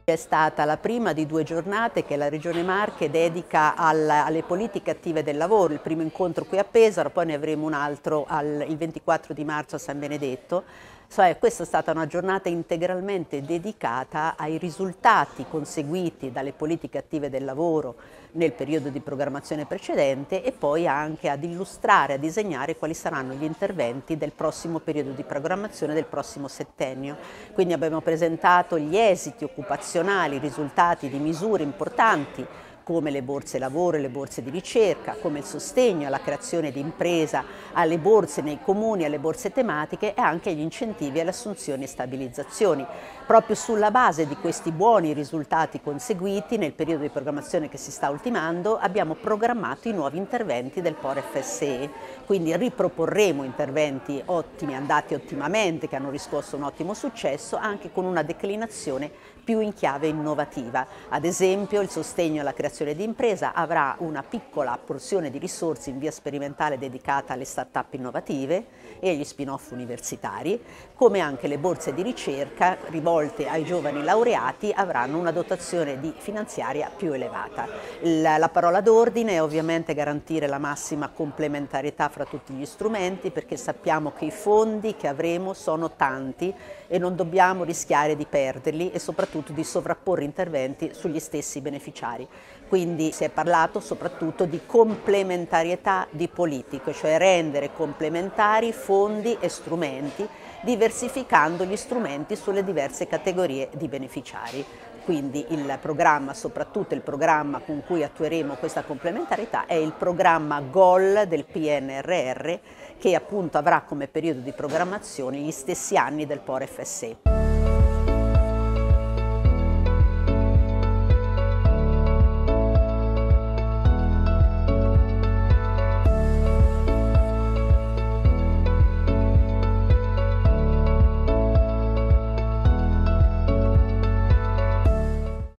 È stata la prima di 2 giornate che la Regione Marche dedica alle politiche attive del lavoro, il primo incontro qui a Pesaro, poi ne avremo un altro il 24 di marzo a San Benedetto. Questa è stata una giornata integralmente dedicata ai risultati conseguiti dalle politiche attive del lavoro nel periodo di programmazione precedente e poi anche ad illustrare, a disegnare quali saranno gli interventi del prossimo periodo di programmazione del prossimo settennio. Quindi abbiamo presentato gli esiti occupazionali, i risultati di misure importanti come le borse lavoro e le borse di ricerca, come il sostegno alla creazione di impresa, alle borse nei comuni, alle borse tematiche e anche gli incentivi alle assunzioni e stabilizzazioni. Proprio sulla base di questi buoni risultati conseguiti nel periodo di programmazione che si sta ultimando abbiamo programmato i nuovi interventi del POR FSE, quindi riproporremo interventi ottimi, andati ottimamente, che hanno riscosso un ottimo successo, anche con una declinazione più in chiave innovativa. Ad esempio il sostegno alla creazione di impresa avrà una piccola porzione di risorse in via sperimentale dedicata alle start-up innovative e agli spin-off universitari, come anche le borse di ricerca rivolte ai giovani laureati avranno una dotazione finanziaria più elevata. La parola d'ordine è ovviamente garantire la massima complementarietà fra tutti gli strumenti, perché sappiamo che i fondi che avremo sono tanti e non dobbiamo rischiare di perderli e soprattutto di sovrapporre interventi sugli stessi beneficiari. Quindi si è parlato soprattutto di complementarietà di politiche, cioè rendere complementari fondi e strumenti, diversificando gli strumenti sulle diverse categorie di beneficiari. Quindi il programma, soprattutto il programma con cui attueremo questa complementarietà, è il programma GOL del PNRR, che appunto avrà come periodo di programmazione gli stessi anni del POR FSE.